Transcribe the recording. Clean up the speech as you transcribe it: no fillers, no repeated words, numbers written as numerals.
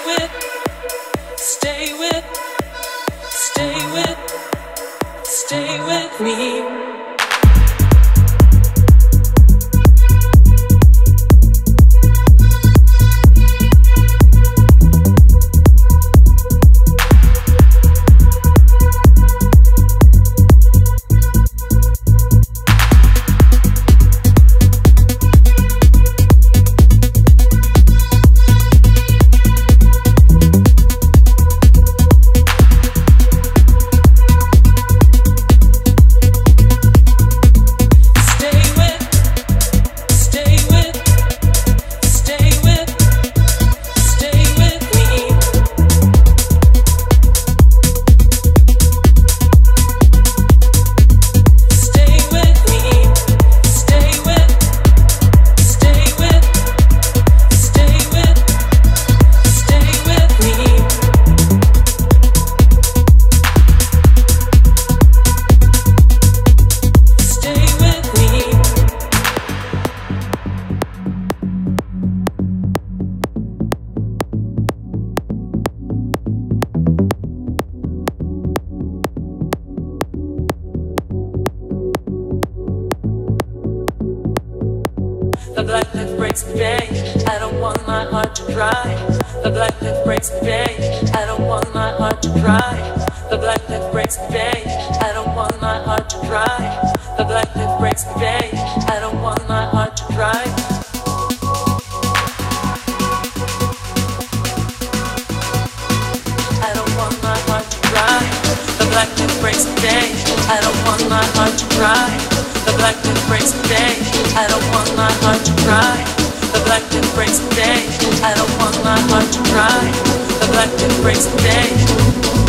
with, stay with, stay with, stay with me. The black light breaks me, babe. I don't want my heart to cry. The black light breaks me, babe. I don't want my heart to cry. The black light breaks me, babe. I don't want my heart to cry. The black light breaks me, babe. I don't want my heart to cry. I don't want my heart to cry. The black light breaks me, babe. I don't want my heart to cry. The black light breaks me, babe. I don't want my heart to cry. The black light breaks me, babe. I don't want my heart to cry. The black light breaks me, babe.